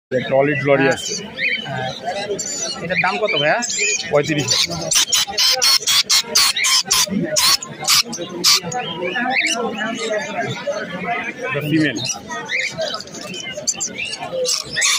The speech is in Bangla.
টলিড লরি আছে। এটার দাম কত ভাইয়া? 35। ফিমেল।